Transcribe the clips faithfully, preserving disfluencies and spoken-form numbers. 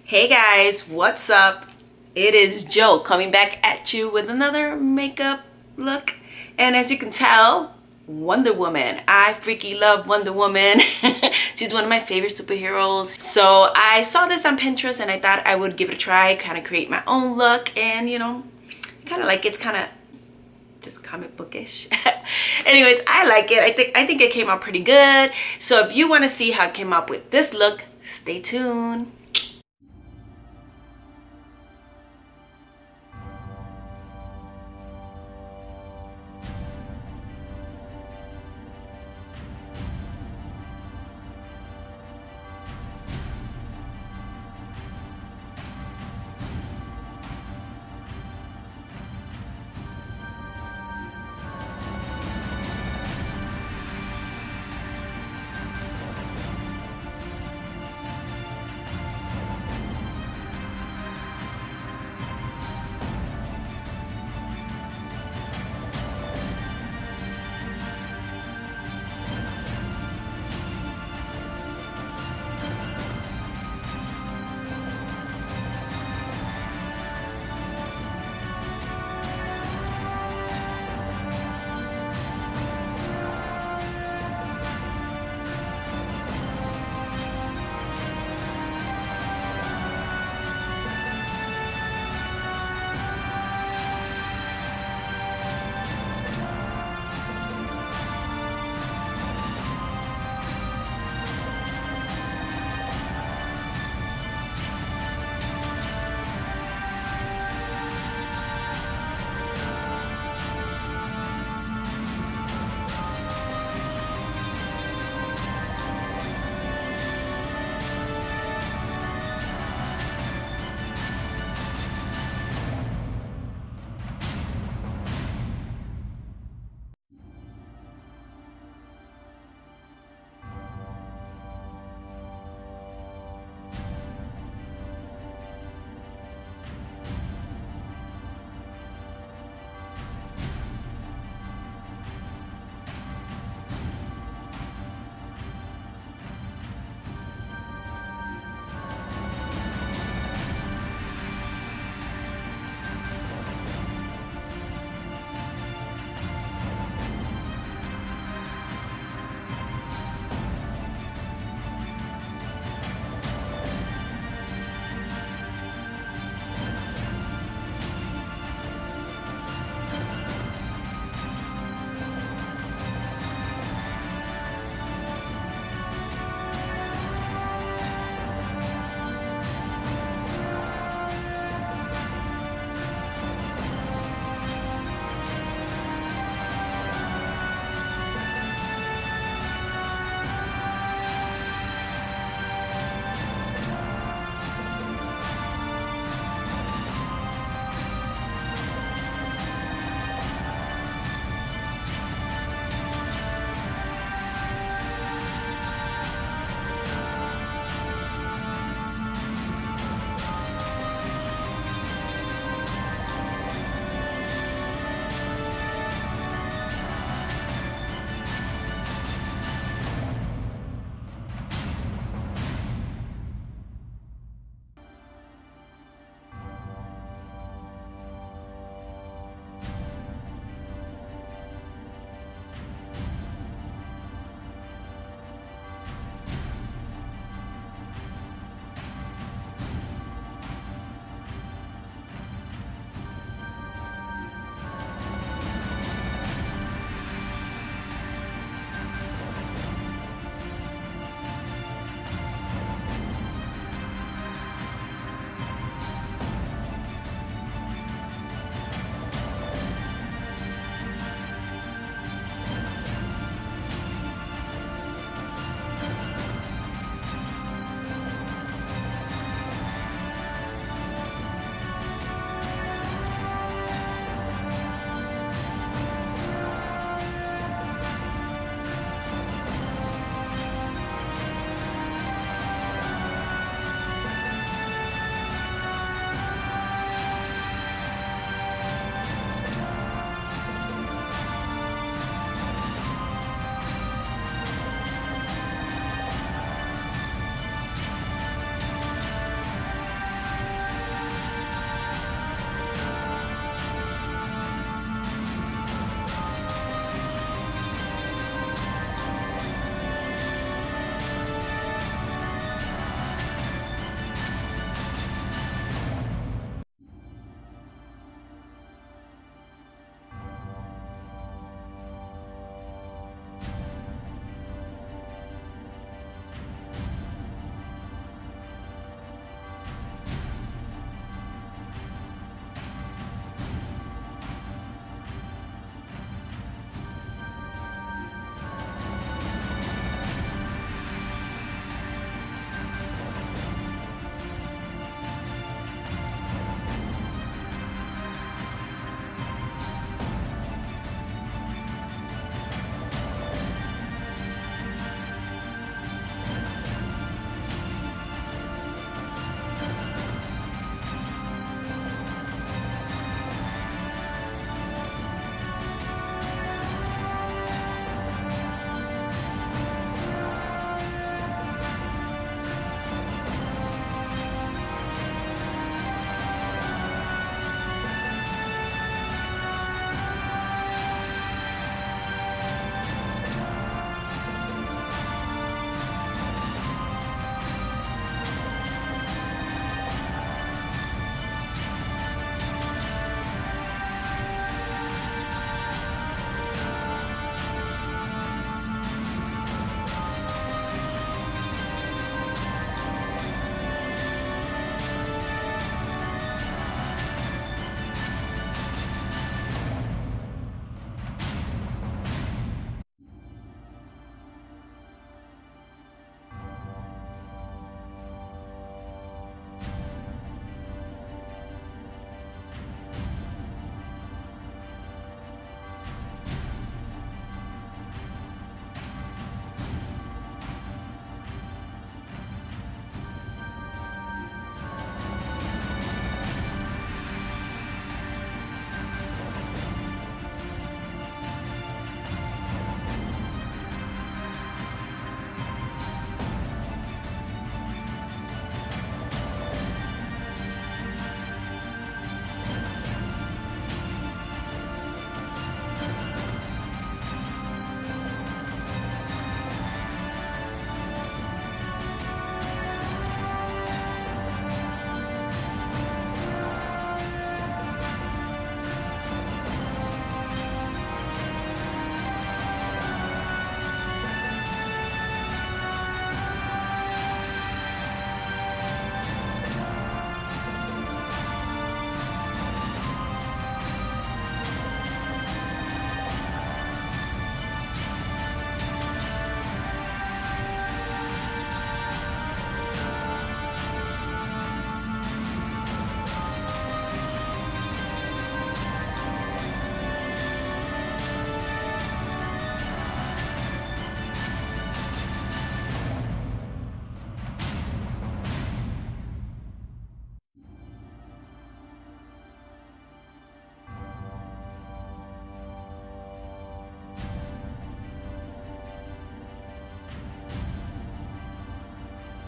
Hey guys, what's up? It is Joe coming back at you with another makeup look. And as you can tell, Wonder Woman. I freaky love Wonder Woman. She's one of my favorite superheroes. So I saw this on Pinterest and I thought I would give it a try, kind of create my own look. And you know, kind of like it's kind of just comic bookish. Anyways, I like it. I think I think it came out pretty good. So if you want to see how I came up with this look, stay tuned.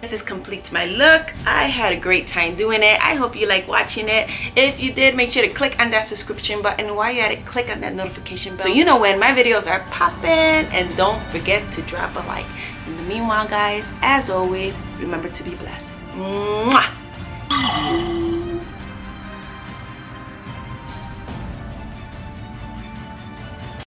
This completes my look. I had a great time doing it. I hope you like watching it. If you did, make sure to click on that subscription button. While you're at it, click on that notification bell so you know when my videos are popping. And don't forget to drop a like. In the meanwhile, guys, as always, remember to be blessed. Mm-hmm.